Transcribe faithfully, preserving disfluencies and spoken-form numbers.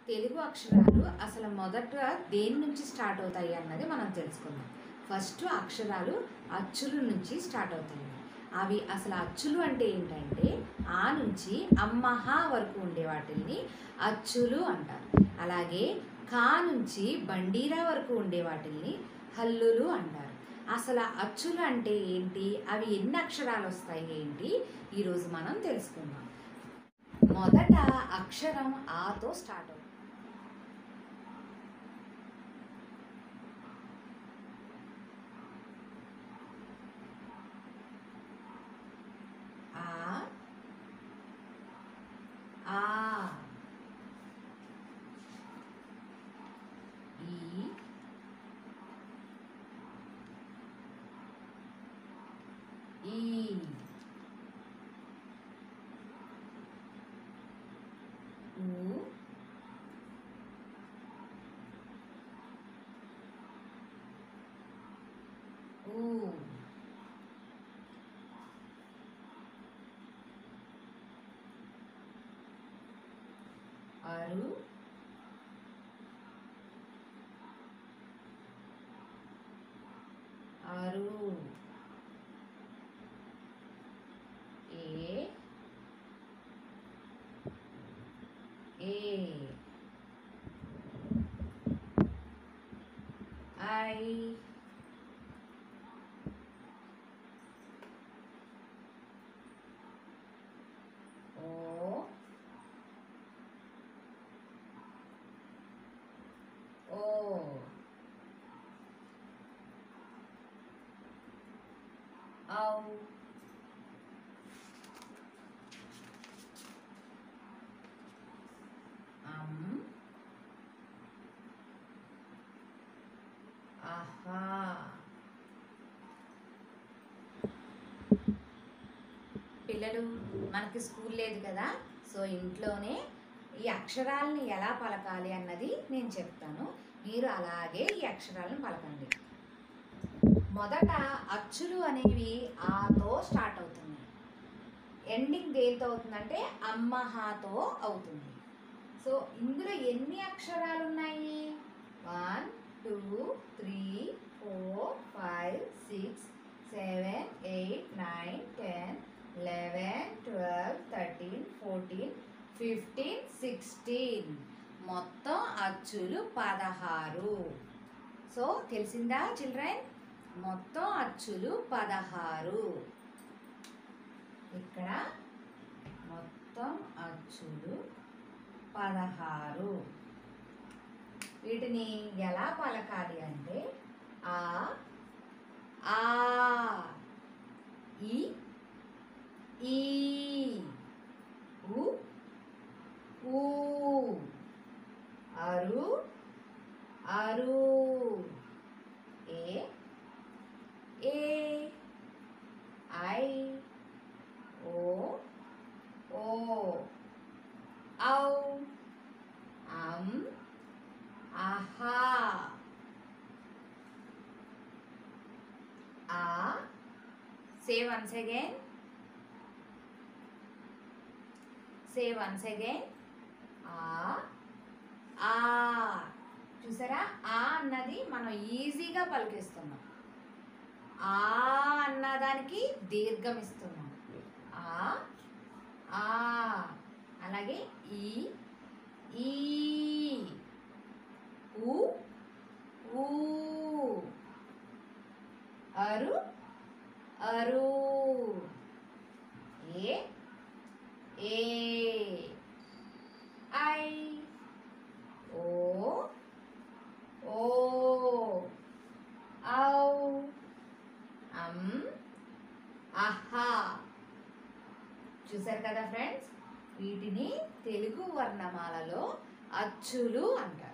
తెలుగు అక్షరాలు అసలు మొదట దేని నుంచి స్టార్ట్ అవుతాయి అన్నది మనం తెలుసుకుందాం. ఫస్ట్ అక్షరాలు అచ్చుల నుంచి స్టార్ట్ అవుతాయి. అవి అసలు అచ్చులు అంటే ఏంటంటే ఆ నుంచి అమ్మహ వరకు ఉండే వాటిని అచ్చులు అంటారు. అలాగే కా నుంచి బండీరా వరకు ఉండే వాటిని హల్లులు అంటారు. అసలు అచ్చులు అంటే ఏంటి, అవి ఎన్ని అక్షరాలు వస్తాయి ఏంటి, ఈరోజు మనం తెలుసుకుందాం. మొదట అక్షరం ఆతో స్టార్ట్ అవుతుంది. ఆ ఆ ఈ ఈ ఊ ఊ అరు అరు ఏ ఏ ఐ ఓ ఓ ఔ అం ఆహా. పిల్లలు, మనకి స్కూల్ లేదు కదా, సో ఇంట్లోనే ఈ అక్షరాలని ఎలా పలకాలి అన్నది నేను చెప్తాను. మీరు అలాగే ఈ అక్షరాలను పలకండి. మొదట అచ్చులు అనేవి ఆతో స్టార్ట్ అవుతున్నాయి. ఎండింగ్ దేంతో అవుతుందంటే అమ్మహాతో అవుతుంది. సో ఇందులో ఎన్ని అక్షరాలు ఉన్నాయి? One two three four five six seven eight nine ten eleven twelve thirteen fourteen fifteen sixteen మొత్తం అచ్చులు పదహారు. సో తెలిసిందా చిల్డ్రన్? మొత్తం అచ్చులు పదహారు. ఇక్కడ మొత్తం అచ్చులు పదహారు. వీటిని ఎలా పలకాలి అంటే ఆ ఆ ఈ ఈ ఉ ఊ అరు అరు ఏ ఏ ఐ ఓ ఓ ఔ అం ఆహా. ఆ say once again say once again ఆ ఆ. చూసారా, ఆ అన్నది మనం ఈజీగా పలికిస్తున్నాం. ఆ అన్నదానికి దీర్ఘం ఇస్తున్నాం. ఆ ఆ. అలాగే ఈ ఈ ఊ ఊ అరు అరు ఏ ఏ ఐ ఓ ఓ ఔ అం ఆహా. చూసారు కదా ఫ్రెండ్స్, వీటిని తెలుగు వర్ణమాలలో అచ్చులు అంటారు.